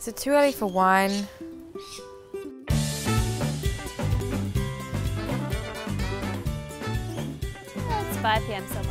Is it too early for wine? It's 5 p.m. so